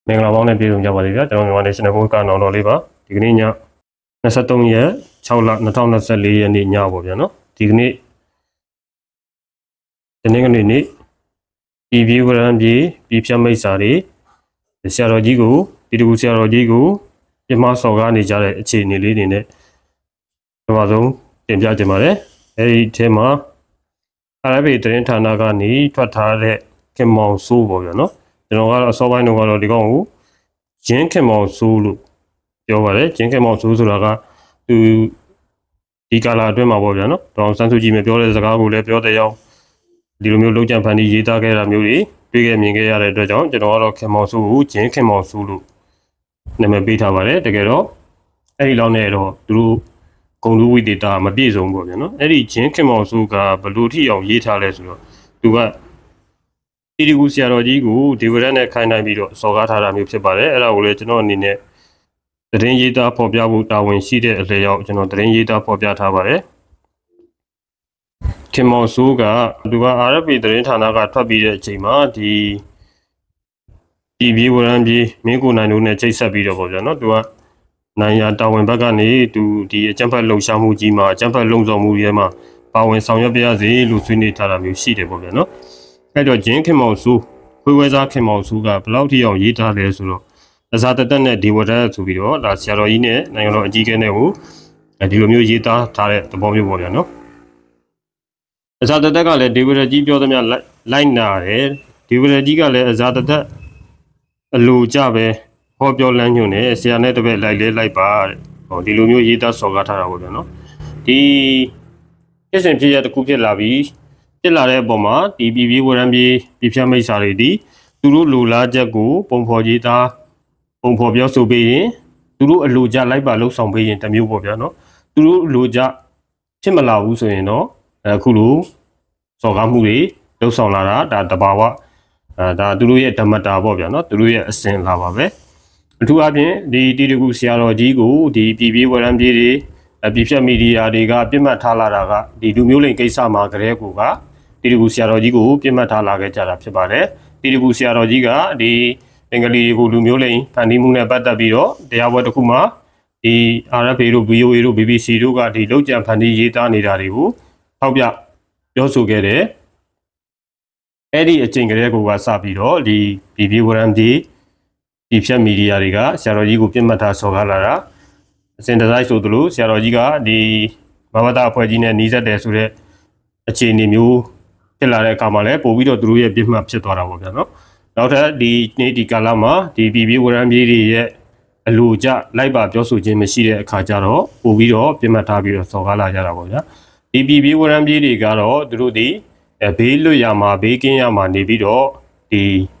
မင်္ဂလာပေါင်းနဲ့ပြည့်စုံကြပါစေဗျာကျွန်တော်မြန်မာ National Post ကနောင်တော်လေးပါဒီကနေ့ည23ရက်6လ2024ရက်နေ့ညပေါ့ဗျာနော်ဒီကနေ့ဒီနေ့ကနေနေ့ပြည်ဝရံပြည်ဖြတ်မိတ်စာတွေဆရာတော်ကြီးကိုဒီတကူဆရာတော်ကြီးကိုပြမစော်ကားနေကြတဲ့အခြေအနေလေးတွေနဲ့ပထမဆုံးတင်ပြခြင်းပါတယ်အဲဒီထဲမှာအာရဗီသတင်းဌာနကနေထွက်ထားတဲ့ခင်မောင်စိုးပေါ့ဗျာနော်ကျွန်တော်ကတော့အစောပိုင်းတော့ဒီကောင်ကိုဂျင်းခင်မောင်စိုးလို့ပြောပါတယ်ဂျင်းခင်မောင်စိုးဆိုတာကသူဒီကာလာအတွင်းမှာပေါ့ဗျာနော်ဒေါအောင်ဆန်းစုကြည်မပြောတဲ့စကားကိုလည်းပြောတဲ့ရောက်ဒီလိုမျိုးလုံးကြံဖန်တီးရေးသားခဲ့တာမျိုးတွေတွေ့ခဲ့မြင်ခဲ့ရတဲ့အတွက်ကြောင့်ကျွန်တော်ကတော့ခင်မောင်စိုးကိုဂျင်းခင်မောင်စိုးလို့နာမည်ပေးထားပါတယ်တကယ်တော့အဲ့ဒီလောက်နဲ့တော့သူတို့ဂုံလူဝိတေတာမပြည့်စုံပေါ့ဗျာနော်အဲ့ဒီဂျင်းခင်မောင်စိုးကဘလို့ထိအောင်ရေးထားလဲဆိုတော့သူကတီဒီကူဆရာတော်ကြီးကိုဒီဝရနဲ့ခိုင်းနိုင်ပြီးတော့စော်ကားထားတာမျိုးဖြစ်ပါတယ်အဲ့ဒါကိုလည်းကျွန်တော်အနေနဲ့သတင်းရေးသားဖော်ပြဖို့တာဝန်ရှိတဲ့အလေရောက်ကျွန်တော်သတင်းရေးသားဖော်ပြထားပါတယ်ခင်မောင်စိုးကသူက RFP သတင်းဌာနကထွက်ပြီးတဲ့အချိန်မှာဒီပြည်ဝရံပြည်မင်းကိုနိုင်တို့နဲ့ချိတ်ဆက်ပြီးတော့ပေါ့ဗျာနော်သူကနိုင်ရတာဝန်ဘက်ကနေသူဒီအကြံဖက်လှုံ့ဆော်မှုကြီးမှာအကြံဖက်လှုံ့ဆော်မှုရဲမှာပါဝင်ဆောင်ရွက်ပြရစီလို့ဆွေးနွေးထားတာမျိုးရှိတယ်ပေါ့ဗျာနော်အဲ့တော့ဂျင်းခင်မောင်စိုးခွေးဝဲစားခင်မောင်စိုးကဘယ်လောက်ထိအောင်ရေးထားလဲဆိုတော့အစားတက်နဲ့ဒီဝရဆိုပြီးတော့ဒါဆရာတော်ကြီးနဲ့နိုင်ငံတော်အကြီးအကဲနဲ့ကိုဒီလိုမျိုးရေးသားထားတဲ့သဘောမျိုးပေါ့ဗျာနော်အစားတက်ကလည်းဒီဝရကြီးပြောသမျှလိုက်နာတယ်ဒီဝရကြီးကလည်းအစားတက်အလိုကြပဲဟောပြောလမ်းညွှန်တယ်ဆရာနဲ့တပည့်လိုက်လဲလိုက်ပါတဲ့ဟောဒီလိုမျိုးရေးသားစော်ကားထားတာပေါ့ဗျာနော်ဒီဖြစ်စဉ်ဖြစ်ရတစ်ခုဖြစ်လာပြီးဖြစ်လာတဲ့အပေါ်မှာဒီပြည်ဝရံပြည်ဖြတ်မိတ်စာတွေဒီသူတို့လူလားချက်ကိုပုံဖော်ရေးသားပုံဖော်ပြောဆိုပေးရင်သူတို့အလိုကြလိုက်ပါလှုပ်ဆောင်ပေးရင်တမျိုးပေါ့ဗျာနော်သူတို့အလိုကြဖြစ်မလာဘူးဆိုရင်တော့အခုလိုစော်ကားမှုတွေလှုပ်ဆောင်လာတာဒါတဘာဝဒါသူတို့ရဲ့ဓမ္မတာပေါ့ဗျာနော်သူတို့ရဲ့အစဉ်လာပါပဲအထူးအဖြင့်ဒီတီတကူဆရာတော်ကြီးကိုဒီပြည်ဝရံပြည်တွေပြည်ဖြတ်မီဒီယာတွေကပြစ်မှတ်ထားလာတာကဒီလူမျိုးလိမ်ကိစ္စမှာကလေးကတီတကူဆရာတော်ကြီးကိုပြစ်မှတ်ထားလာခဲ့ကြတာဖြစ်ပါတယ်တီတကူဆရာတော်ကြီးကဒီဘင်္ဂလီတွေကိုလူမျိုးလိမ်ဖန်တီးမှုနဲ့ပတ်သက်ပြီးတော့တရားပွဲတစ်ခုမှာဒီ RFA တို့ VOA တို့ BBC တို့ကဒီလောက်ကြံဖန်တီးရေးသားနေတာတွေကိုထောက်ပြပြောဆိုခဲ့တယ်အဲ့ဒီအချိန်ကလေးကစပြီးတော့ဒီပြည်ဝရံပြည်ဖြတ်မီဒီယာတွေကဆရာတော်ကြီးကိုပြစ်မှတ်ထားစော်ကားလာတာအစဉ်တစိုက်ဆိုသလိုဆရာတော်ကြီးကဒီမဘာသာအဖွဲ့ကြီးနဲ့နှီးစပ်တယ်ဆိုတဲ့အခြေအနေမျိုးဖြစ်လာတဲ့အခါမှာလည်းပို့ပြီးတော့သူတို့ရဲ့ပြစ်မှတ်ဖြစ်သွားတာပေါ့ဗျာနော်နောက်ထပ်ဒီနေ့ဒီကာလမှာဒီပြည်ဝရံပြည်တွေရဲ့အလိုကြလိုက်ပါပြောဆိုခြင်းမရှိတဲ့အခါကျတော့ပို့ပြီးတော့ပြစ်မှတ်ထားပြီးတော့စော်ကားလာကြတာပေါ့ဗျာဒီပြည်ဝရံပြည်တွေကတော့သူတို့ဒီဘေးလွတ်ရမှာဘေးကင်းရမှာနေပြီးတော့ဒီ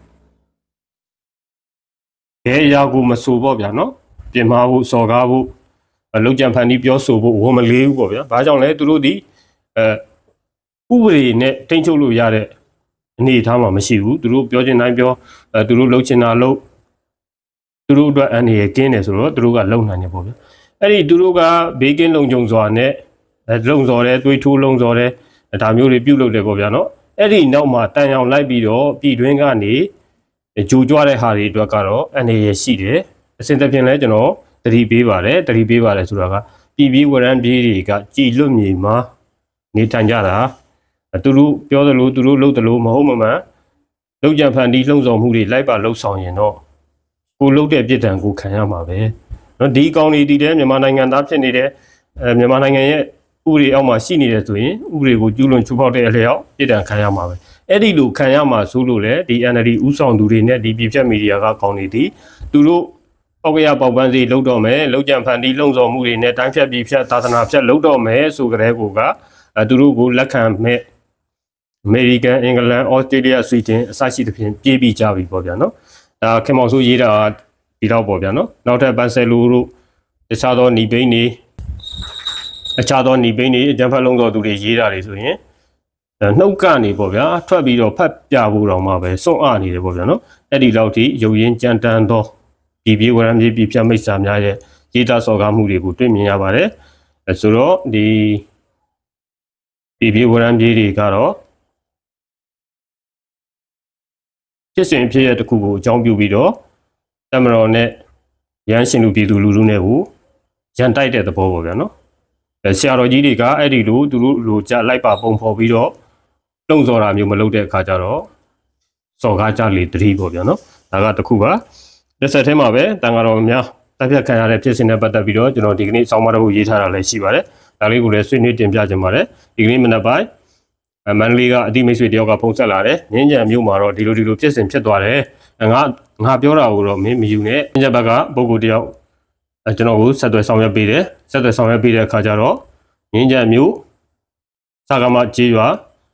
ဘယ်အရာကိုမဆိုပေါ့ဗျာနော်ပြင်မာဖို့စော်ကားဖို့လောက်ကြံဖန်တီးပြောဆိုဖို့ဝန်မလေးဘူးပေါ့ဗျာဘာကြောင့်လဲသူတို့ဒီဥပဒေနဲ့ထိန်းချုပ်လို့ရတဲ့အနေအထားမှာမရှိဘူးသူတို့ပြောချင်တိုင်းပြောသူတို့လှုပ်ချင်တာလှုပ်သူတို့အတွက်အန္တရာယ်ကင်းတယ်ဆိုတော့သူတို့ကလုံနိုင်တယ်ပေါ့ဗျာအဲ့ဒီသူတို့ကဘေးကင်းလုံခြုံစွာနဲ့လုံစော်တယ်သွေးထိုးလုံစော်တယ်ဒါမျိုးတွေပြုတ်လုပ်တယ်ပေါ့ဗျာနော်အဲ့ဒီနောက်မှာတန်ရောင်လိုက်ပြီးတော့ပြည်တွင်းကနေဂျိုကြွတဲ့ဟာတွေအတွက်ကတော့အနေရရှိတယ်အစဉ်တစ်ဖြင့်လဲကျွန်တော်တတိပေးပါတယ်ဆိုတာကပြည်ဝရံပြည်တွေကကြည်လွတ်မြေမှာနေထိုင်ကြတာသူတို့ပြောသလိုသူတို့လုပ်သလိုမဟုတ်မမှန်လောက်ကြံဖန်တီးလှုံ့ဆော်မှုတွေလိုက်ပါလှုပ်ဆောင်ရင်တော့ကိုလှုပ်တဲ့ပြစ်ဒဏ်ကိုခံရမှာပဲเนาะဒီကောင်တွေဒီတဲ့မြန်မာနိုင်ငံသားဖြစ်နေတဲ့မြန်မာနိုင်ငံရဲ့ဥပဒေအောက်မှာရှိနေတယ်ဆိုရင်ဥပဒေကိုကျူးလွန်ချိုးဖောက်တဲ့အလျောက်ပြစ်ဒဏ်ခံရမှာပဲအဲ့ဒီလိုခံရမှာဆိုလို့လေဒီ NLD ဥဆောင်သူတွေနဲ့ဒီပြည်ဖြတ်မီဒီယာကကောင်းနေသည်သူတို့ပေါက်ကရပေါက်ပန်းစီလှုပ်တော့မယ်လှုပ်ကြံဖန်တီးလှုံ့ဆော်မှုတွေနဲ့တိုင်းဖြတ်ပြည်ဖြတ်သာသနာဖြတ်လှုပ်တော့မယ်ဆိုကြတဲ့ကိုကသူတို့ကိုလက်ခံမဲ့အမေရိကန်အင်္ဂလန်ဩစတြေးလျဆွီဒင်အစရှိသဖြင့်ပြေးပြီးကြပြီပေါ့ဗျာနော်ဒါခင်မောင်စိုးရေးတာဒီတော့ပေါ့ဗျာနော်နောက်ထပ်ပန်ဆယ်လိုတို့တခြားသောနီဘိန်းတွေအကြံဖတ်လုံးတော်သူတွေရေးတာတွေဆိုရင်နှုတ်ကနေပေါ့ဗျာထွက်ပြီးတော့ဖတ်ပြဖို့တော့မှပဲစွန့်အားနေတယ်ပေါ့ဗျာနော်အဲ့ဒီလောက်ထိရုပ်ရင်းကြမ်းတမ်းသောပြည်ဝရံပြည်ဖြတ်မိတ်စာများရဲ့ရေးသားစော်ကားမှုတွေကိုတွေ့မြင်ရပါတယ်ဆိုတော့ဒီပြည်ဝရံပြည်တွေကတော့ဖြစ်စဉ်ဖြစ်ရတဲ့တစ်ခုကိုအကြောင်းပြုပြီးတော့တက်မတော်နဲ့ရန်ရှင်လူပြည်သူလူထုနဲ့ကိုရန်တိုက်တဲ့သဘောပေါ့ဗျာနော်ဆရာတော်ကြီးတွေကအဲ့ဒီလိုသူတို့လိုကြလိုက်ပါပုံဖော်ပြီးတော့တုံ့ဆော်တာမျိုးမလုပ်တဲ့အခါကျတော့စော်ကားကြလေတတိပေါ့ဗျာနော်ဒါကတစ်ခုပါတစ်ဆက်တည်းမှာပဲတန်ဃာတော်များတပ်ဖြတ်ခံရတဲ့ဖြစ်စဉ်နဲ့ပတ်သက်ပြီးတော့ကျွန်တော်ဒီကနေ့ဆောင်းပါးတစ်ခုရေးထားတာလည်းရှိပါတယ်ဒါလေးကိုလည်းဆွေးနွေးတင်ပြခြင်းပါတယ်ဒီကနေ့မနက်ပိုင်းမန္တလေးကအတိမိတ်ဆွေတယောက်ကဖုန်းဆက်လာတယ်ငင်းကြံမြို့မှာတော့ဒီလိုဖြစ်စဉ်ဖြစ်သွားတယ်ငါပြောတာကိုတော့မင်းမယူနဲ့ငင်းကြံဘက်ကပုဂ္ဂိုလ်တယောက်ကျွန်တော်ကိုဆက်သွယ်ဆောင်ရွက်ပေးတယ်ဆက်သွယ်ဆောင်ရွက်ပေးတဲ့အခါကျတော့ငင်းကြံမြို့စာကမကြေးရွာ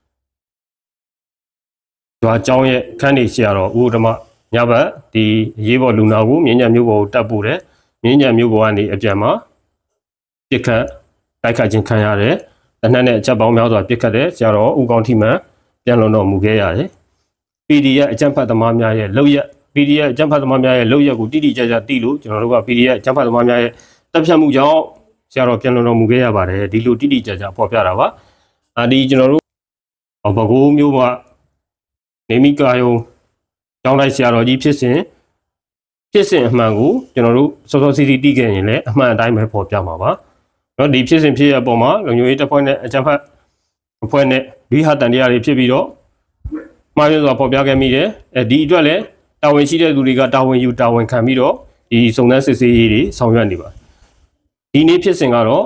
ကျောင်းရဲ့ခန်းနေဆရာတော်ဦးဓမ္မညဘက်ဒီရေးပေါ်လူနာကိုငင်းကြံမြို့ပေါ်ကိုတက်ပို့တယ်ငင်းကြံမြို့ပေါ်ကနေအပြန်မှာပြစ်ခတ်တိုက်ခတ်ခြင်းခံရတယ်တနက်နဲ့အချက်ပေါင်းများစွာပြစ်ခတ်တယ်ဆရာတော်ဦးကောင်းထိမှန်ပြန်လွန်တော်မူခဲ့ရတယ် PDF အကြံဖတ်သမားများရဲ့လောက်ရက် PDF အကြံဖတ်သမားများရဲ့လောက်ရက်ကိုတိတိကျကျသိလို့ကျွန်တော်တို့က PDF အကြံဖတ်သမားများရဲ့တပ်ဖြတ်မှုကြောင့်ဆရာတော်ပြန်လွန်တော်မူခဲ့ရပါတယ်ဒီလိုတိတိကျကျဖော်ပြတာပါဒီကျွန်တော်တို့ဘကိုးမျိုးကနေမိကာယုံကျောင်းလိုက်ဆရာတော်ကြီးဖြစ်စဉ်အမှန်ကိုကျွန်တော်တို့စောစောစီစီတိခဲ့ရင်လည်းအမှန်အတိုင်းပဲဖော်ပြမှာပါနော်ဒီဖြစ်စဉ်ဖြစ်ရအပေါ်မှာလုံခြုံရေးတပ်ဖွဲ့နဲ့အကြံဖတ်အဖွဲ့နဲ့ဒီဟာတန်တရားတွေဖြစ်ပြီးတော့မှားရစွာဖော်ပြခဲ့မိတယ်ဒီအတွက်လည်းတာဝန်ရှိတဲ့သူတွေကတာဝန်ယူတာဝန်ခံပြီးတော့ဒီစုံစမ်းစစ်ဆေးရေးတွေဆောင်ရွက်နေပါဒီနေ့ဖြစ်စဉ်ကတော့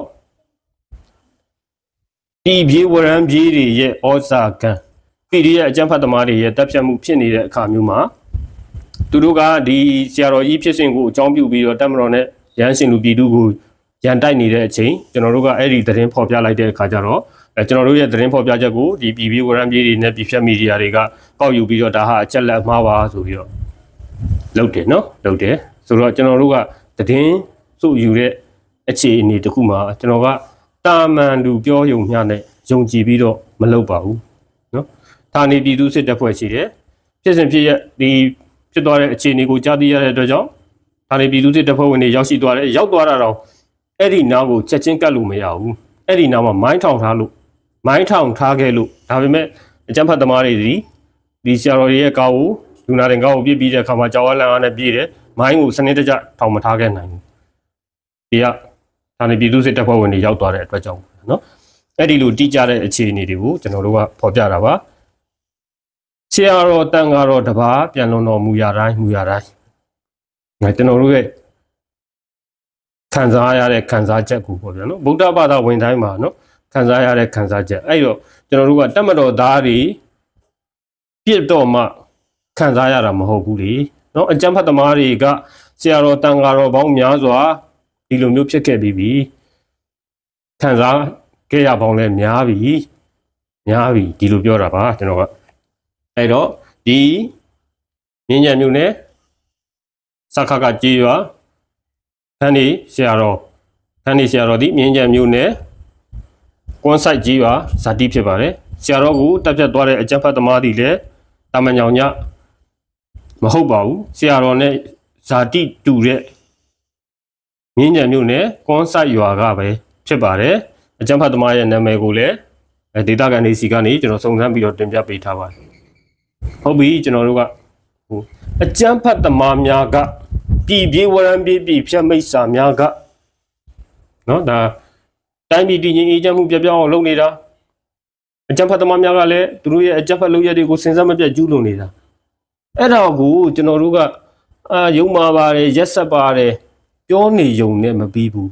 ဒီပြေဝရံပြေးတွေရဲ့ဩဇာကံ PDF အကြံဖတ်သမားတွေရဲ့တပ်ဖြတ်မှုဖြစ်နေတဲ့အခါမျိုးမှာသူတို့ကဒီဆရာတော်ကြီးဖြစ်စဉ်ကိုအကြောင်းပြုပြီးတော့တက်မတော်နဲ့ရန်ရှင်လူပြည်သူကိုရန်တိုက်နေတဲ့အချိန်ကျွန်တော်တို့ကအဲ့ဒီသတင်းဖော်ပြလိုက်တဲ့အခါကျတော့ကျွန်တော်တို့ရဲ့သတင်းဖော်ပြချက်ကိုဒီပြည်ဝရံပြေးတွေနဲ့ပြည်ဖြတ်မီဒီယာတွေကကောက်ယူပြီးတော့ဒါဟာအချက်လက်မှားပါဆိုပြီးတော့လုပ်တယ်နော်လုပ်တယ်ဆိုတော့ကျွန်တော်တို့ကသတင်းစုယူတဲ့အခြေအနေတစ်ခုမှာကျွန်တော်ကတာမန်သူပြောယုံမျှနဲ့ယုံကြည်ပြီးတော့မလုပ်ပါဘူးနော်ဌာနေပြည်သူစစ်တပ်ဖွဲ့ရှိတယ်ဖြစ်စဉ်ဖြစ်ရဒီဖြစ်သွားတဲ့အခြေအနေကိုကြားသိရတဲ့အတွက်ကြောင့်ဌာနေပြည်သူစစ်တပ်ဖွဲ့ဝင်တွေရောက်ရှိသွားတယ်ရောက်သွားတာတော့အဲ့ဒီနားကိုချက်ချင်းကတ်လို့မရဘူးအဲ့ဒီနားမှာမိုင်းထောင်ထားခဲ့လို့ဒါပေမဲ့အကြမ်းဖက်သမားတွေဒီဆရာတော်ရဲ့ကားကိုလူနာတင်ကားကိုပြစ်ပြီးတဲ့အခါမှာကြောက်အားလန့်အားနဲ့ပြေးတယ်မိုင်းကိုစနစ်တကျထောင်မထားခဲ့နိုင်ဘူးဒီကဌာနေပြည်သူစစ်တပ်ဖွဲ့ဝင်တွေရောက်သွားတဲ့အတွက်ကြောင့်နော်အဲ့ဒီလိုတိကျတဲ့အခြေအနေတွေကိုကျွန်တော်တို့ကဖော်ပြတာပါဆရာတော်တန်ဃာတော်တပါးပြန်လွန်တော်မူရတိုင်းကျွန်တော်တို့ရဲ့ခံစားရတဲ့ခံစားချက်ကိုပေါ့ဗျာနော်ဗုဒ္ဓဘာသာဝင်တိုင်းမှာနော်ခံစားရတဲ့ခံစားချက်အဲ့တော့ကျွန်တော်တို့ကတတ်မတော်သားတွေပြစ်တော့မှခံစားရတာမဟုတ်ဘူးလေနော်အကြမ်းဖက်သမားတွေကဆရာတော်တန်ဃာတော်ပေါင်းများစွာဒီလိုမျိုးဖြစ်ခဲ့ပြီးပြီခံစားခဲ့ရပေါင်းလဲများပြီဒီလိုပြောတာပါကျွန်တော်ကအဲ့တော့ဒီမြင်းညံမျိုးနဲ့စခကကြေးရွာခန်းနေဆရာတော်ဒီမြင်းညံမျိုးနဲ့ကွန်ဆိုင်ကြီးပါဇာတိဖြစ်ပါတယ်ဆရာတော်ကိုတပ်ဖြတ်သွားတဲ့အကြမ်းဖက်သမားတွေလည်းတာမန်ညောင်ညမဟုတ်ပါဘူးဆရာတော်နဲ့ဇာတိတူတဲ့မြင်းညံမျိုးနဲ့ကွန်ဆိုင်ရွာကပဲဖြစ်ပါတယ်အကြမ်းဖက်သမားရဲ့နာမည်ကိုလည်းဒေတာကန်နေစီကနေကျွန်တော်စုံစမ်းပြီးတော့တင်ပြပေးထားပါတယ်ဟုတ်ပြီကျွန်တော်တို့ကအကြမ်းဖက်သမားများကပြေဝရံပြေဖြတ်မိတ်စာများကနော်ဒါတိုင်းပြည်တည်ငြိမ်အေးချမ်းမှုပြပြအောင်လုပ်နေတာအကြမ်းဖက်သမားများကလည်းသူတို့ရဲ့အကြမ်းဖက်လုပ်ရက်တွေကိုစဉ်ဆက်မပြတ်ကျူးလွန်နေတာအဲ့ဒါကိုကျွန်တော်တို့ကယုံမာပါတယ်ရက်ဆက်ပါတယ်ပြောနေယုံနဲ့မပြီးဘူး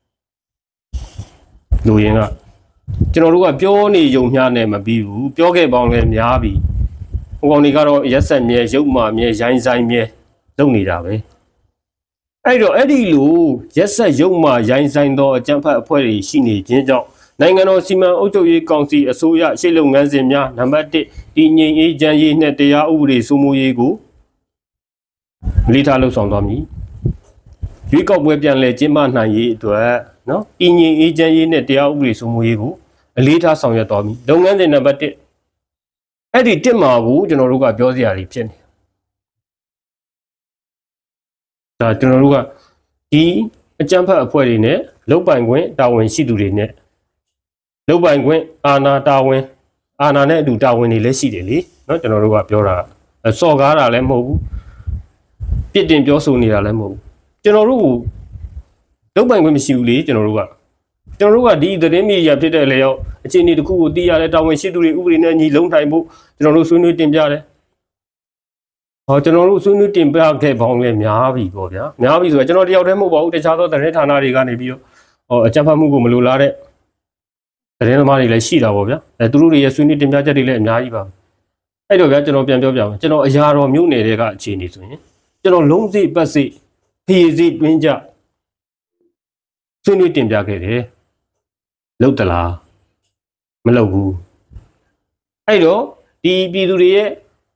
လူရင်းကကျွန်တော်တို့ကပြောနေယုံမျှနဲ့မပြီးဘူးပြောခဲ့ပေါင်းလဲများပြီဟိုကောင်တွေကတော့ရက်ဆက်မြဲရုပ်မာမြဲရိုင်းဆိုင်မြဲလုပ်နေတာပဲအဲ့တော့အဲ့ဒီလိုရက်ဆက်ရုပ်မာရိုင်းဆိုင်သောအကြမ်းဖက်အဖွဲ့တွေရှိနေခြင်းကြောင့်နိုင်ငံတော်စီမံအုပ်ချုပ်ရေးကောင်စီအစိုးရရှေ့လုပ်ငန်းစဉ်များနံပါတ်1တည်ငြိမ်အေးချမ်းရေးနဲ့တရားဥပဒေစိုးမိုးရေးကိုလေးထားလှုပ်ဆောင်သွားမည်ရွေးကောက်ပွဲပြန်လည်ကျင်းပနိုင်ရေးအတွက်နော်တည်ငြိမ်အေးချမ်းရေးနဲ့တရားဥပဒေစိုးမိုးရေးကိုအလေးထားဆောင်ရွက်သွားမည်လုပ်ငန်းစဉ်နံပါတ်1အဲ့ဒီ1မှာကိုကျွန်တော်တို့ကပြောစရာတွေဖြစ်နေဒါကျွန်တော်တို့ကဒီအကြမ်းဖက်အဖွဲ့တွေနဲ့လုတ်ပိုင်ခွင့်တာဝန်ရှိသူတွေနဲ့လုတ်ပိုင်ခွင့်အာဏာနဲ့အတူတာဝန်တွေလည်းရှိတယ်လေเนาะကျွန်တော်တို့ကပြောတာစော်ကားတာလည်းမဟုတ်ဘူးပြစ်တင်ပြောဆိုနေတာလည်းမဟုတ်ဘူးကျွန်တော်တို့ကိုလုပ်ပိုင်ခွင့်မရှိဘူးလေကျွန်တော်တို့ကဒီသတင်းမီဒီယာဖြစ်တဲ့လေရောက်အခြေအနေတစ်ခုကိုသိရတဲ့တာဝန်ရှိသူတွေဥပဒေနဲ့ညီလုံးထိုင်ဖို့ကျွန်တော်တို့ဆွေးနွေးတင်ပြတယ်ကျွန်တော်တို့ဆွေးနွေးတင်ပြခဲ့ပေါင်းလည်းများပြီပေါ့ဗျာများပြီဆိုတော့ကျွန်တော်တယောက်တည်းမဟုတ်ပါဘူးတခြားသောသတင်းဌာနတွေကနေပြီးတော့အကြမ်းဖက်မှုကိုမလိုလားတဲ့သတင်းသမားတွေလည်းရှိတာပေါ့ဗျာသူတို့တွေရဲ့ဆွေးနွေးတင်ပြချက်တွေလည်းအများကြီးပါအဲ့တော့ဗျာကျွန်တော်ပြန်ပြောပြမယ်ကျွန်တော်အရာတော်မြို့နယ်တွေကအခြေအနေဆိုရင်ကျွန်တော်လုံးစိပတ်စိဖီစီတွင်းကြဆွေးနွေးတင်ပြခဲ့တယ်လုပ်တလားမလုပ်ဘူးအဲ့တော့ဒီပြည်သူတွေရဲ့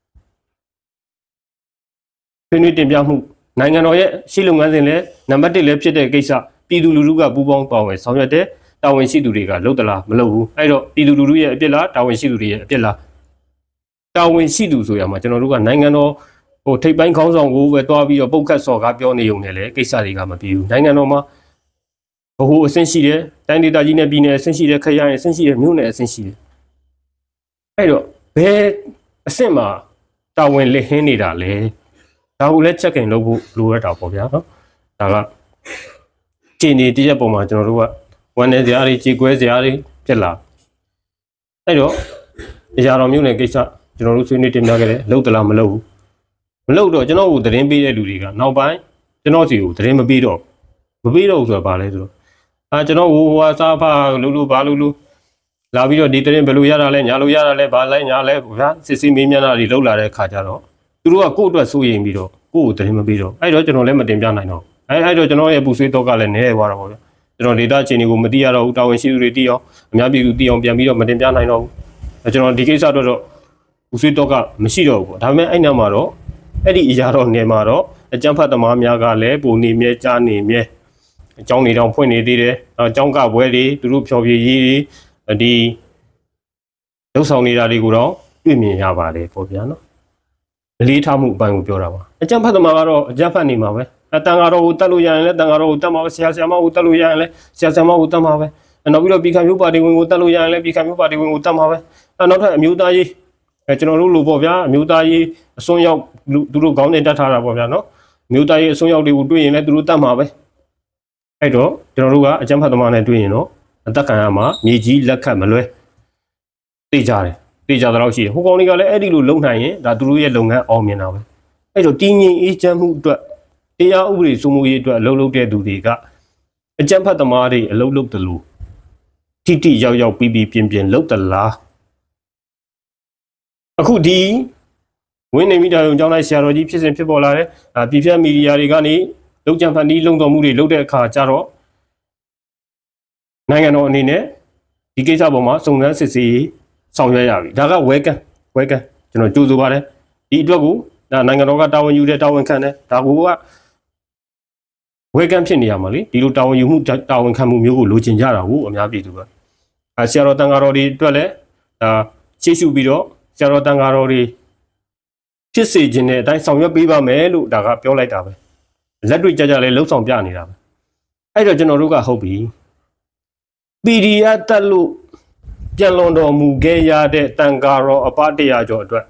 ဆွေးနွေးတင်ပြမှုနိုင်ငံတော်ရဲ့ရှေ့လုပ်ငန်းစဉ်လည်းနံပါတ်1လည်းဖြစ်တဲ့ကိစ္စပြည်သူလူထုကပူးပေါင်းပါဝင်ဆောင်ရွက်တဲ့တာဝန်ရှိသူတွေကလုပ်တလားမလုပ်ဘူးအဲ့တော့ပြည်သူလူထုရဲ့အပြစ်လားတာဝန်ရှိသူတွေရဲ့အပြစ်လားတာဝန်ရှိသူဆိုရမှာကျွန်တော်တို့ကနိုင်ငံတော်ထိပ်ပိုင်းခေါင်းဆောင်ကိုပဲတွားပြီးတော့ပုတ်ခတ်စော်ကားပြောနေုံနဲ့လေကိစ္စတွေကမပြေဘူးနိုင်ငံတော်မှာဘဟုအဆင့်ရှိတယ်တိုင်းဒေသကြီးနဲ့ပြည်နယ်အဆင့်ရှိတယ်ခရိုင်အဆင့်ရှိတယ်မြို့နယ်အဆင့်ရှိတယ်အဲ့တော့ဘယ်အဆင့်မှာတာဝန်လက်ဟင်းနေတာလဲဒါကိုလည်းချက်ကင်လုပ်ဖို့လိုရတာပေါ့ဗျာနော်ဒါကခြေနေတရက်ပုံမှာကျွန်တော်တို့ကဝန်နေစရာတွေကြေကွဲစရာတွေဖြစ်လာအဲ့တော့အရာတော်မျိုးနဲ့ကိစ္စကျွန်တော်တို့ဆွေးနွေးတင်ပြခဲ့တယ်လုပ်သလားမလုပ်ဘူးမလုပ်တော့ကျွန်တော်ကိုသတင်းပေးတဲ့လူတွေကနောက်ပိုင်းကျွန်တော်စီကိုသတင်းမပေးတော့ဆိုတာဘာလဲဆိုတော့ကျွန်တော်ဟိုစားဖာလို့ဘာလို့လာပြီးတော့ဒီသတင်းဘယ်လိုရတာလဲညာလို့ရတာလဲဘာလဲညာလဲဗျာစစ်စစ်မေးမြန်းတာတွေလောက်လာတဲ့ခါကျတော့သူတို့ကကိုယ့်အတွက်စိုးရိမ်ပြီးတော့ကိုယ့်ကိုသတင်းမပေးတော့အဲ့တော့ကျွန်တော်လည်းမတင်ပြနိုင်တော့အဲ့တော့ကျွန်တော်ရဲ့ပူဆွေးတော့ကလည်းနည်းသွားတော့ဗျာကျွန်တော်ဒေတာအခြေအနေကိုမသိရတော့ဘူးတာဝန်ရှိသူတွေသိအောင်အများပြည်သူသိအောင်ပြန်ပြီးတော့မတင်ပြနိုင်တော့ဘူးကျွန်တော်ဒီကိစ္စတော့ပူဆွေးတော့ကမရှိတော့ဘူးပေါ့ဒါပေမဲ့အဲ့နောက်မှာတော့အဲ့ဒီအရာတော်နယ်မှာတော့အကြမ်းဖက်သမားများကလည်းပုံနေမြဲကြားနေမြဲအကြောင်းနေတော့ဖွင့်နေသေးတယ်အကြောင်းကဘွဲတွေသူတို့ဖြော်ပြရေးတွေဒီလှုပ်ဆောင်နေတာတွေကိုတော့တွေ့မြင်ရပါတယ်ပေါ့ဗျာနော်လေးထားမှုအပိုင်းကိုပြောတာပါအကြမ်းဖက်သမားကတော့အကြမ်းဖက်နေမှာပဲတန်ဃာတော်ကိုတတ်လို့ရရင်လည်းတန်ဃာတော်ကိုတတ်မှာပဲဆရာမကိုတတ်လို့ရရင်လည်းဆရာမကိုတတ်မှာပဲနောက်ပြီးတော့ပြည်ခံမျိုးပါတီဝင်ကိုတတ်လို့ရရင်လည်းပြည်ခံမျိုးပါတီဝင်ကိုတတ်မှာပဲနောက်ထပ်အမျိုးသားရေးကျွန်တော်တို့လိုပေါ့ဗျာအမျိုးသားရေးအစွန်းရောက်သူတို့ခေါင်းတင်တတ်ထားတာပေါ့ဗျာနော်အမျိုးသားရေးအစွန်းရောက်တွေကိုတွေ့ရင်လည်းသူတို့တတ်မှာပဲအဲ့တော့ကျွန်တော်တို့ကအကြမ်းဖက်သမားနဲ့တွေ့ရင်တော့အသက်ခံရမှာမြေကြီးလက်ခတ်မလွဲသိကြတယ်သိကြတော့ရှိတယ်ဟိုကောင်တွေကလည်းအဲ့ဒီလိုလုံနိုင်ရင်ဒါသူတို့ရဲ့လုပ်ငန်းအောင်မြင်တာပဲအဲ့တော့တည်ငြိမ်အေးချမ်းမှုအတွက်တရားဥပဒေစိုးမိုးရေးအတွက်အလုပ်လုပ်တဲ့သူတွေကအကြမ်းဖက်သမားတွေအလုပ်လုပ်တယ်လို့ထိရောက်ပြီးပြင်လုပ်တယ်လားအခုဒီဝင်းနေမိတာရုံကျောင်းလိုက်ဆရာတော်ကြီးဖြစ်စဉ်ဖြစ်ပေါ်လာတယ်ပြည်ဖြတ်မီဒီယာတွေကနေလုံခြံဖန်တီးလုံတော်မှုတွေလုပ်တဲ့အခါကျတော့နိုင်ငံတော်အနေနဲ့ဒီကိစ္စပေါ်မှာစုံစမ်းစစ်ဆေးဆောင်ရွက်ရပြီဒါကဝဲကန်ကျွန်တော်ကြိုးဆိုပါတယ်ဒီအတွက်ကိုဒါနိုင်ငံတော်ကတာဝန်ယူတဲ့တာဝန်ခံတယ်ဒါကိုကဝဲကန်ဖြစ်နေရမှာလေဒီလိုတာဝန်ယူမှုတာဝန်ခံမှုမျိုးကိုလိုချင်ကြတာကိုအများပြည်သူကဆရာတော်တန်ဃာတော်တွေအတွက်လည်းဒါရှေ့ရှုပြီးတော့ဆရာတော်တန်ဃာတော်တွေဖြစ်စေခြင်းတဲ့အတိုင်းဆောင်ရွက်ပေးပါမယ်လို့ဒါကပြောလိုက်တာပဲလက်တွေ့ကြလဲလှုပ်ဆောင်ပြနေတာပဲအဲ့တော့ကျွန်တော်တို့ကဟုတ်ပြီ PDF တက်လို့ပြန်လွန်တော်မူခဲ့ရတဲ့တန်ဃာတော်အပ100ကျော်အတွက်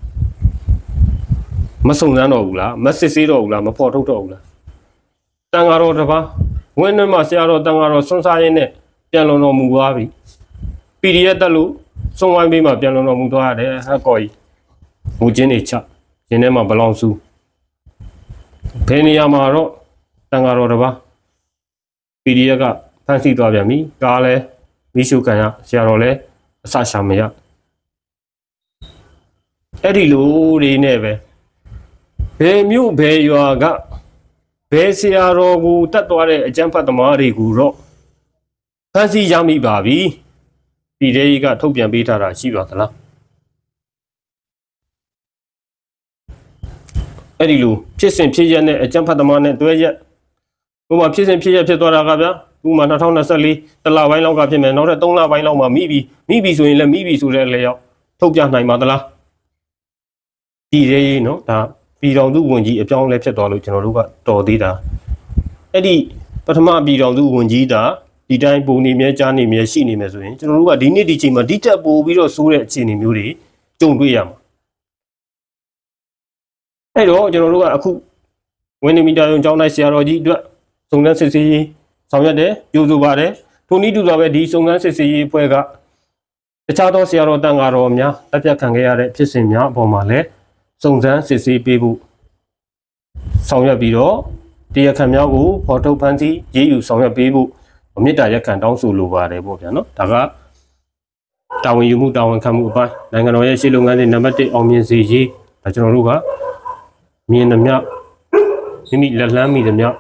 မစုံစမ်းတော့ဘူးလားမစစ်ဆေးတော့ဘူးလားမဖော်ထုတ်တော့ဘူးလားတန်ဃာတော်တစ်ပါးဝင်းနှမဆရာတော်တန်ဃာတော်ဆွမ်းစားရင်းနဲ့ပြန်လွန်တော်မူသွားပြီ PDF တက်လို့စုံဝိုင်းပေးမှပြန်လွန်တော်မူသွားရတယ်ဟက်ကော်ကြီးမူချင်းတွေချရင်းထဲမှာဘလောင်စုဘယ်နေရာမှာတော့တန်ဃာတော်တစ်ပါး PDF ကဖမ်းဆီးသွားပြန်ပြီကားလဲမိရှုခံရဆရာတော်လဲအဆရှာမရအဲ့ဒီလိုတွေနဲ့ပဲဘယ်မြို့ဘယ်ရွာကဘယ်ဆရာတော်ကိုတတ်သွားတဲ့အကျမ်းဖတ်သမားတွေကိုတော့ဖမ်းဆီးရမိပါပြီပြည်ထောင်စုကထုတ်ပြန်ပေးထားတာရှိပါသလားအဲ့ဒီလိုဖြစ်စဉ်ဖြစ်ရက်နဲ့အကျမ်းဖတ်သမားနဲ့တွဲရက်ဥပမာဖြစ်စဉ်ဖြစ်ရက်ဖြစ်သွားတာကဗျာဥပမာ2024တလပိုင်းလောက်ကဖြစ်မယ်နောက်ထပ်3လပိုင်းလောက်မှမိပြီဆိုရင်လည်းမိပြီဆိုတဲ့လေရောက်ထုတ်ပြနိုင်ပါသလားပြည်ရေးနော်ဒါပြည်တော်သူဝန်ကြီးအပြောင်းလဲဖြစ်သွားလို့ကျွန်တော်တို့ကတော်သေးတာအဲ့ဒီပထမပြည်တော်သူဝန်ကြီးဒါဒီတိုင်းပုံနေမြဲကြားနေမြဲရှိနေမယ်ဆိုရင်ကျွန်တော်တို့ကဒီနေ့ဒီချိန်မှာဒီတက်ပို့ပြီးတော့စိုးတဲ့အခြေအနေမျိုးတွေကြုံတွေ့ရမှာအဲ့တော့ကျွန်တော်တို့ကအခုဝင်းနေမီတာယုံကျောင်းတိုင်းဆရာတော်ကြီးအတွက်စုံစမ်းစစ်ဆေးရေးဆောင်ရွက်တယ်ပြုစုပါတယ်ထိုနည်းတူစွာပဲဒီစုံစမ်းစစ်ဆေးရေးအဖွဲ့ကတခြားသောဆရာတော်တန်ဃာတော်များတပ်ဖြတ်ခံခဲ့ရတဲ့ဖြစ်စဉ်များအပေါ်မှာလည်းစုံစမ်းစစ်ဆေးပေးဖို့ဆောင်ရွက်ပြီးတော့တရားခံများကိုဖော်ထုတ်ဖန်ဆီးရေးယူဆောင်ရွက်ပေးဖို့မေတ္တာရက်ခံတောင်းဆိုလိုပါတယ်ပေါ့ဗျာနော်ဒါကတာဝန်ယူမှုတာဝန်ခံမှုအပိုင်းနိုင်ငံတော်ရဲ့ရှေ့လုပ်ငန်းတွေနံပါတ်1အောင်မြင်စေရေးဒါကျွန်တော်တို့ကမြင်သမျှမိမိလက်လန်းမိသမျှ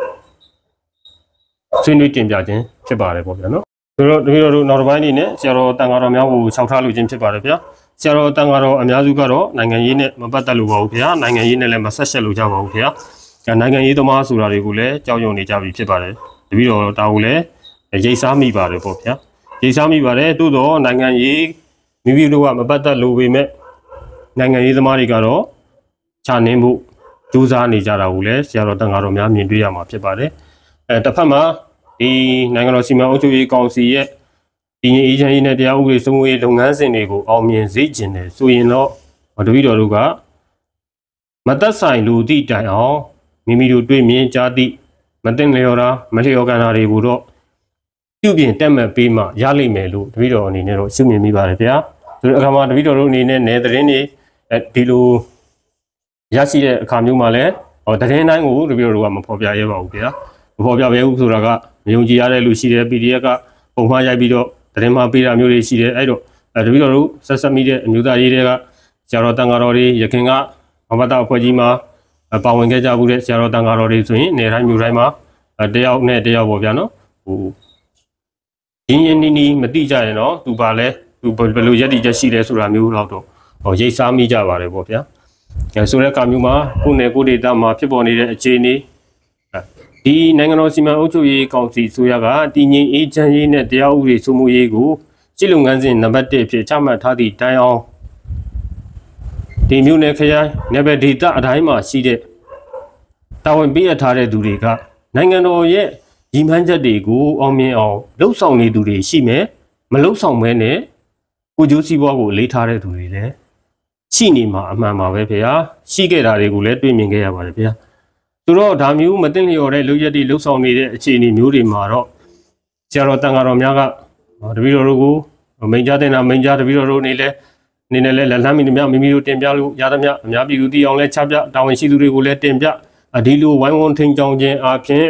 ဆွေးနွေးတင်ပြခြင်းဖြစ်ပါတယ်ပေါ့ဗျာနော်ဆိုတော့တပည့်တော်တို့နောက်တစ်ပိုင်းအနေနဲ့ဆရာတော်တန်ဃာတော်များကိုခြောက်ထားလို့ခြင်းဖြစ်ပါတယ်ဗျာဆရာတော်တန်ဃာတော်အများစုကတော့နိုင်ငံရေးနဲ့မပတ်သက်လို့ပါဘူးဗျာနိုင်ငံရေးနဲ့လည်းမဆက်ဆက်လို့ကြပါဘူးဗျာနိုင်ငံရေးသမားဆိုတာတွေကိုလည်းကြောက်ရွံ့နေကြပြီဖြစ်ပါတယ်တပည့်တော်ဒါကိုလည်းရိတ်စားမိပါတယ်ပေါ့ဗျာရိတ်စားမိပါတယ်သို့တော့နိုင်ငံရေးမိမိတို့ကမပတ်သက်လို့ပေမဲ့နိုင်ငံရေးသမားတွေကတော့ခြာနှင်းဖို့ကြိုးစားနေကြတာကိုလည်းဆရာတော်တန်ဃာတော်များမြင်တွေ့ရမှာဖြစ်ပါတယ်တစ်ဖက်မှာဒီနိုင်ငံတော်စီမံအုပ်ချုပ်ရေးကောင်စီရဲ့ဒီအေဂျင်စီနဲ့တရားဥပဒေစိုးမိုးရေးလုပ်ငန်းစဉ်တွေကိုအောင်မြင်စေခြင်းနဲ့ဆိုရင်တော့တပည့်တော်တို့ကမသက်ဆိုင်လူသည့်တိုင်အောင်မိမိတို့တွေ့မြင်ကြားသည့်မတင်လျော်တာမလျော်ကန်တာတွေကိုတော့ပြုပြင်တက်မှတ်ပေးမှရလိမ့်မယ်လို့တပည့်တော်အနေနဲ့တော့ရှုမြင်မိပါတယ်ဗျာဒီအခါမှာတပည့်တော်တို့အနေနဲ့နယ်သတင်းတွေဒီလိုရရှိတဲ့အခါမျိုးမှာလည်းသတင်းတိုင်းကိုတပည့်တော်တို့ကမဖော်ပြရဲပါဘူးဗျာမဖော်ပြပဲဘူးဆိုတာကမယုံကြည်ရတဲ့လူရှိတယ် PDF ကပုံမှားရိုက်ပြီးတော့သတင်းမှာပေးတာမျိုးတွေရှိတယ်အဲ့တော့တပည့်တော်တို့ဆက်ဆက်မိတဲ့အမျိုးသားရေးတွေကဆရာတော်တန်ဃာတော်တွေရခင်ကမဘတာအဖွဲ့ကြီးမှာပါဝင်ခဲ့ကြမှုတဲ့ဆရာတော်တန်ဃာတော်တွေဆိုရင်နေတိုင်းမျိုးတိုင်းမှာတယောက်နဲ့တယောက်ပေါ့ဗျာနော်ဟိုရင်းရင်းနှီးနှီးမသိကြရင်တော့သူပါလဲသူဘယ်လိုရည်တည်ချက်ရှိလဲဆိုတာမျိုးတော့ရိတ်စားမိကြပါတယ်ပေါ့ဗျာဆိုတဲ့အခါမျိုးမှာကိုယ်နယ်ကိုယ်ဒေသမှာဖြစ်ပေါ်နေတဲ့အခြေအနေဒီနိုင်ငံတော်စီမံအုပ်ချုပ်ရေးကောင်စီဆိုရကတည်ငြိမ်အေးချမ်းရေးနဲ့တရားဥပဒေစိုးမိုးရေးကိုရှေ့လုပ်ငန်းစဉ်နံပါတ်1ဖြစ်ချမှတ်ထားသည့်တိုင်အောင်ဒီမျိုးနယ်ခရိုင်နယ်ပယ်ဒေသအတိုင်းမှာရှိတဲ့တာဝန်ပေးအပ်ထားတဲ့သူတွေကနိုင်ငံတော်ရဲ့ရည်မှန်းချက်တွေကိုအောင်မြင်အောင်လှုပ်ဆောင်နေသူတွေရှိမယ်မလှုပ်ဆောင်မဲနဲ့ကိုကျိုးစီးပွားကိုလေးထားတဲ့သူတွေလည်းရှိနေမှာအမှန်ပါပဲဗျာရှိခဲ့တာတွေကိုလည်းတွေ့မြင်ခဲ့ရပါတယ်ဗျာဆိုတော့ဒါမျိုးမသိလျော်တဲ့လူရက်တွေလှုပ်ဆောင်နေတဲ့အခြေအနေမျိုးတွေမှာတော့ဆရာတော်တန်ဃာတော်များကတပည့်တော်တို့ကိုမိန်ကြားတဲ့နာမိန်ကြားတပည့်တော်တို့နေလဲလက်လန်းမိသမျှမိမိတို့တင်ပြလို့ရသမျှအများပြည်သူသိအောင်လဲချပြတာဝန်ရှိသူတွေကိုလည်းတင်ပြဒီလိုဝိုင်းဝန်းထိန်ကြောင်းခြင်းအပြင်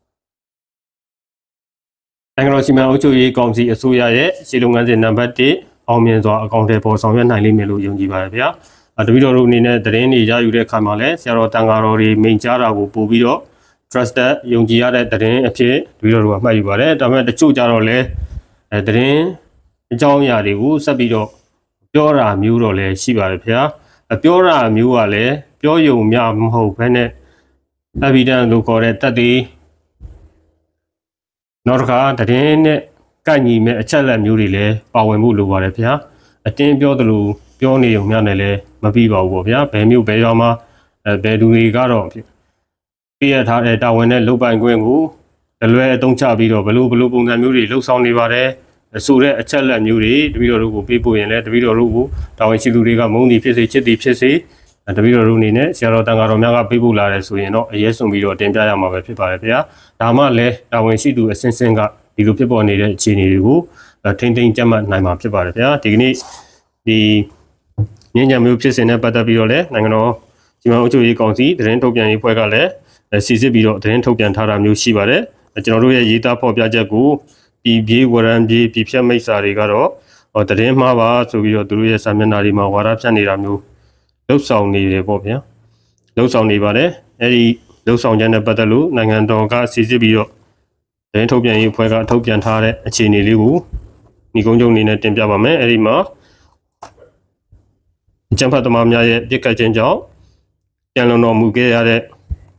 နိုင်ငံတော်စီမံအုပ်ချုပ်ရေးကောင်စီအစိုးရရဲ့ရှေ့လုပ်ငန်းစဉ်နံပါတ်1အောင်မြင်စွာအကောင့်တွေပေါ်ဆောင်ရွက်နိုင်လိမ့်မယ်လို့ယုံကြည်ပါတယ်ဗျာတပည့်တော်တို့အနေနဲ့သတင်းတွေရယူတဲ့အခါမှာလည်းဆရာတော်တန်ဃာတော်တွေမိန်ကြားတာကိုပို့ပြီးတော့ trusted ယုံကြည်ရတဲ့သတင်းအဖြစ်တပည့်တော်တို့ကမှတ်ယူပါတယ်ဒါပေမဲ့တချို့ကြတော့လည်းသတင်းအကြောင်းအရာတွေကိုဆက်ပြီးတော့ပြောတာမျိုးတော့လည်းရှိပါတယ်ဗျာပြောတာမျိုးကလည်းပြောယုံများမဟုတ်ဘဲနဲ့ evidence လို့ခေါ်တဲ့တက်သေးနောက်တစ်ခါသတင်းနဲ့ကန့်ညီမဲ့အချက်လက်မျိုးတွေလည်းပါဝင်ဖို့လိုပါတယ်ဗျာအတင်းပြောသလိုပြောနေုံများနဲ့လည်းမပြီးပါဘူးပေါ့ဗျာဘယ်မျိုးဘယ်ရွာမှာဘယ်သူတွေကတော့ပြရထားတဲ့တာဝန်နဲ့လုပ်ပိုင်ခွင့်ကိုလွယ်အသုံးချပြီးတော့ဘလို့ပုံစံမျိုးတွေလှုပ်ဆောင်နေပါတယ်ဆိုတဲ့အချက်လက်မျိုးတွေတပည့်တော်တို့ကိုပေးပို့ရင်လည်းတပည့်တော်တို့ကိုတာဝန်ရှိသူတွေကမုန်းသည်ဖြစ်စေချစ်သည်ဖြစ်စေတပည့်တော်တို့အနေနဲ့ဆရာတော်တန်ဃာတော်များကပေးပို့လာတယ်ဆိုရင်တော့အရေးဆုံးပြီးတော့တင်ပြရမှာပဲဖြစ်ပါတယ်ဗျာဒါမှလည်းတာဝန်ရှိသူအစဉ်စဉ်ကဒီလိုဖြစ်ပေါ်နေတဲ့အခြေအနေတွေကိုထိမ့်သိမ်းကြမှတ်နိုင်မှာဖြစ်ပါတယ်ဗျာဒီကနေ့ဒီညဉ့်ညံမျိုးဖြစ်စဉ်နဲ့ပတ်သက်ပြီးတော့လည်းနိုင်ငံတော်စီမံအုပ်ချုပ်ရေးကောင်စီသတင်းထုတ်ပြန်ရေးဖွဲ့ကလည်းစီစစ်ပြီးတော့သတင်းထုတ်ပြန်ထားတာမျိုးရှိပါတယ်ကျွန်တော်တို့ရဲ့ရေးသားဖော်ပြချက်ကိုပြည်ပြေးဝရံပြေးပြည်ဖြတ်မိတ်စာတွေကတော့သတင်းမှားပါဆိုပြီးတော့သူတို့ရဲ့စာမျက်နှာတွေမှာဝါဒဖြန့်နေတာမျိုးလှုပ်ဆောင်နေတယ်ပေါ့ဗျာလှုပ်ဆောင်နေပါတယ်အဲ့ဒီလှုပ်ဆောင်ချက်နဲ့ပတ်သက်လို့နိုင်ငံတော်ကစီစစ်ပြီးတော့သတင်းထုတ်ပြန်ရေးဖွဲ့ကထုတ်ပြန်ထားတဲ့အခြေအနေလေးကိုညီကုန်းချုပ်အနေနဲ့တင်ပြပါမယ်အဲ့ဒီမှာကျန်းဖတ်သမားများရဲ့ပြစ်ကတ်ခြင်းကြောင့်ပြန်လုံတော်မူခဲ့ရတဲ့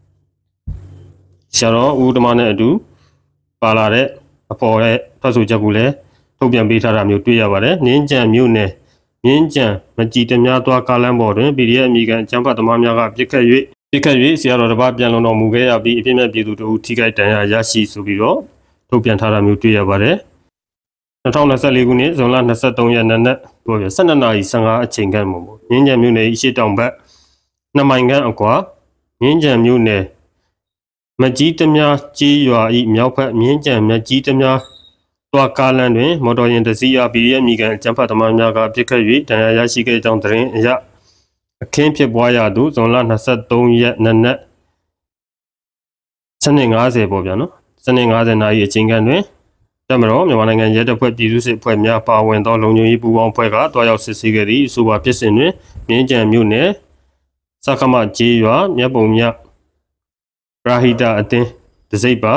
ဆရာတော်ဦးဓမ္မနဲ့အတူပါလာတဲ့အဖော်ရဲ့ဖတ်ဆိုချက်ကိုလည်းထုတ်ပြန်ပေးထားတာမျိုးတွေ့ရပါတယ်။မြင်းကြံမြို့နယ်မြင်းကြံမကြည်တများသွားကားလမ်းပေါ်တွင် PDF အမိခံကျန်းဖတ်သမားများကပြစ်ခတ်၍ဆရာတော်တစ်ပါးပြန်လုံတော်မူခဲ့ရပြီးအပြစ်မဲ့ပြည်သူတို့ထိခိုက်ဒဏ်ရာရရှိဆိုပြီးတော့ထုတ်ပြန်ထားတာမျိုးတွေ့ရပါတယ်။2024ခုနှစ်ဇွန်လ23ရက်နေ့ပြောပြ12:15အချိန်ခန့်မှာပေါ့မြင်းကြံမြို့နယ်ရှိတောင်ဘက်2မိုင်ခန့်အကွာမြင်းကြံမြို့နယ်ကြီးတများကြီးရွာဤမြောက်ဖက်မြင်းကြံမကြီးတများတွားကားလမ်းတွင်မော်တော်ယာဉ်တစ်စီးအား PDF မိကန်အကြမ်းဖက်သမားများကပစ်ခတ်၍ဒဏ်ရာရရှိခဲ့ကြောင်းသတင်းအရအခင်းဖြစ်ပွားရသူဇွန်လ23ရက်နနက်7:50ပေါ့ဗျာနော်7:50နာရီအချိန်ခန့်တွင်တပ်မတော်မြန်မာနိုင်ငံရဲတပ်ဖွဲ့ပြည်သူ့စစ်အဖွဲ့များပါဝင်သောလုံခြုံရေးပူးပေါင်းအဖွဲ့ကတွားရောက်စစ်ဆေးခဲ့သည့်အဆိုပါဖြစ်စဉ်တွင်မြင်းကြံမြို့နယ်စခမကျေးရွာမြတ်ပုံမြရာဟိတအသင်းတစိပ်ပါ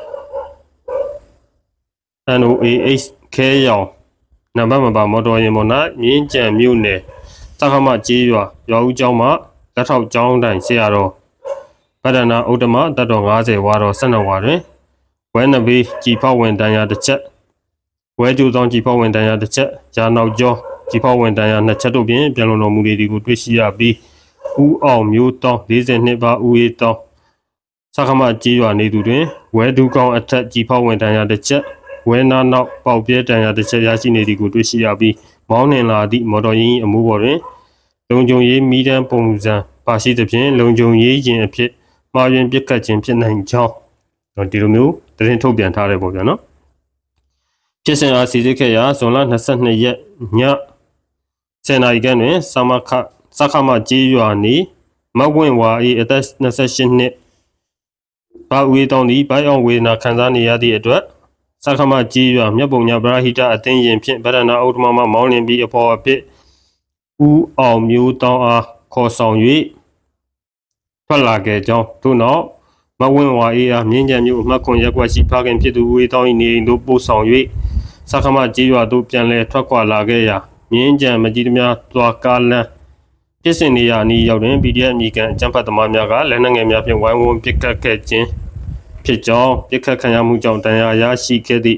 NOAH ခဲရောင်နံပါတ်မပါမော်တော်ယာဉ်ပေါ်၌မြင်းကြံမြို့နယ်စခမကျေးရွာဦးကျောင်းမှလက်ထောက်ကျောင်းတိုင်ဆရာတော်ဗဒ္ဒနာဥဒ္ဓမတတ်တော်50ဝါတော်12ဝါတွင်ဝဲနဘေးကြည်ဖောက်ဝင်တန်ရာတစ်ချက်ဝဲကျူဆောင်ကြည်ဖောက်ဝင်တန်ရာတစ်ချက်ဂျာနောက်ကျောကြည်ဖောက်ဝင်တန်ရာ2ချက်တို့ဖြင့်ပြန်လုံတော်မူလေးတွေကိုတွေ့ရှိရပြီးဦးအောင်မျိုးတောင်း42ပါဦးအေးတောင်းစခမကျေးရွာနေသူတွင်ဝဲဒူးကောင်းအထက်ကြည်ဖောက်ဝင်တန်ရာတစ်ချက်ဝဲနာနောက်ပေါက်ပြဲတန်ရာတစ်ချက်ရရှိနေသည်ကိုတွေ့ရှိရပြီးမောင်းနှင်လာသည့်မော်တော်ယာဉ်အမှုပေါ်တွင်လုံခြုံရေးမိတန်းပုံစံပါရှိသဖြင့်လုံခြုံရေးရင်အဖြစ်မှားယွင်းပစ်ခတ်ခြင်းဖြစ်နိုင်ကြောင်းဒီလိုမျိုးသတင်းထုတ်ပြန်ထားတယ်ပေါ့ဗျာနော်ဖြစ်စဉ်အားစီစစ်ခဲ့ရာဇွန်လ22ရက်ည10:00နာရီခန့်တွင်စခမကျေးရွာနေမဝင့်ဝါ၏အသက်28နှစ်ဘာဝေတောင်းသည့်ဘိုက်အောင်ဝေဒနာခံစားနေရသည့်အတွက်စခမကျေးရွာမြတ်ပုံညာပရဟိတအသင်းရင်ဖြင့်ဗဒ္ဒနာဥဒ္ဓမမှမောင်းလင်ပြီးအဖော်အဖြစ်ဦးအောင်မျိုးတောင်းအားခေါ်ဆောင်၍ထွက်လာခဲ့ကြောင်းထို့နောက်မဝင့်ဝါအေးအားမြင်းကြံမြို့အမှတ်ခွန်ရက်ကွက်ရှိဖခင်ဖြစ်သူဦးအေးတောင်း၏နေအိမ်သို့ပို့ဆောင်၍စခမကျေးရွာသို့ပြန်လည်ထွက်ခွာလာခဲ့ရာမြင်းကြံမကြီးသမျှသွားကားလမ်းဖြစ်စဉ်နေရာအနီးရောက်တွင် PDF အမိကန်အကြမ်းဖက်သမားများကလက်နက်ငယ်များဖြင့်ဝိုင်းဝန်းပစ်ခတ်ခဲ့ခြင်းဖြစ်ကြောင်းပစ်ခတ်ခံရမှုကြောင့်ဒဏ်ရာရရှိခဲ့သည့်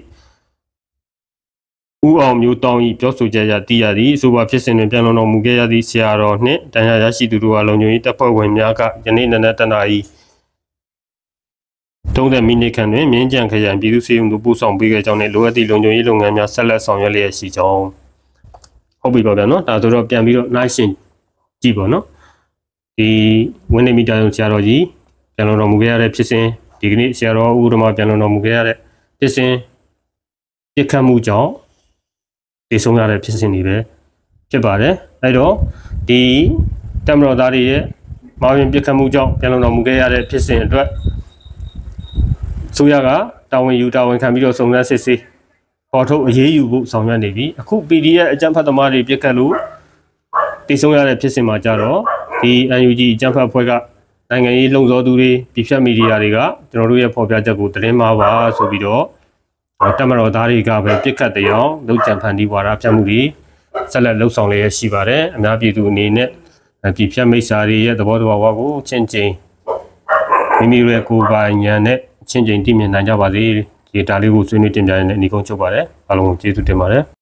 ဦးအောင်မျိုးတောင်း၏ပြောဆိုချက်အရသိရသည်အဆိုပါဖြစ်စဉ်တွင်ပြန်လုံတော်မူခဲ့ရသည့်ဆရာတော်နှင့်ဒဏ်ရာရရှိသူတို့အားလုံခြုံရေးတပ်ဖွဲ့ဝင်များကယနေ့နနက်တနာရီ30မိနစ်ခန့်တွင်မြင်းကြံခရိုင်ပြည်သူ့စေယုံသို့ပို့ဆောင်ပေးခဲ့ကြောင်းနဲ့လိုအပ်သည့်လုံခြုံရေးလုပ်ငန်းများဆက်လက်ဆောင်ရွက်လျက်ရှိကြောင်းဟုတ်ပြီပေါ့ဗျာနော်ဒါဆိုတော့ပြန်ပြီးတော့နှိုင်းရှင်ကြည့်ပေါ့နော်ဒီဝင်းနေမီတာရုံဆရာတော်ကြီးပြန်လုံတော်မူခဲ့ရတဲ့ဖြစ်စဉ်ဒီကနေ့ဆရာတော်ဦးဓမ္မပြန်လုံတော်မူခဲ့ရတဲ့ဖြစ်စဉ်ပြစ်ခတ်မှုကြောင့်တည်ဆုံးရတဲ့ဖြစ်စဉ်တွေပဲဖြစ်ပါတယ်အဲ့တော့ဒီတမတော်သားတွေရဲ့မောင်ရင်ပြစ်ခတ်မှုကြောင့်ပြန်လုံတော်မူခဲ့ရတဲ့ဖြစ်စဉ်အတွက်ဆိုရကတာဝန်ယူတာဝန်ခံပြီးတော့စုံစမ်းစစ်ဆေးပေါ်ထုတ်အရေးယူဖို့ဆောင်ရွက်နေပြီအခု PDF အကြမ်းဖက်သမားတွေပြစ်ခတ်လို့တည်ဆုံးရတဲ့ဖြစ်စဉ်မှာကြတော့ဒီ NUG အကြမ်းဖက်အဖွဲ့ကနိုင်ငံရေးလှုံ့ဆော်သူတွေပြည်ဖြတ်မီဒီယာတွေကကျွန်တော်တို့ရဲ့ဖော်ပြချက်ကိုသတင်းမှာပါဆိုပြီးတော့တမတော်သားတွေကပဲပြစ်ခတ်တဲ့အောင်လုံခြံဖန်တီးဝါဒဖြတ်မှုတွေဆက်လက်လှုပ်ဆောင်လျက်ရှိပါတယ်အများပြည်သူအနေနဲ့ပြည်ဖြတ်မိတ်ဆာတွေရဲ့သဘောတရားကိုချင်းချင်းမိမိရဲ့ကိုယ်ပိုင်ဉာဏ်နဲ့ချင်းချင်းသိမြင်နိုင်ကြပါစေဒီဒါလေးကိုဆွေးနွေးတင်ပြရတဲ့အနေကုန်းချုပ်ပါတယ်အားလုံးကျေးဇူးတင်ပါတယ်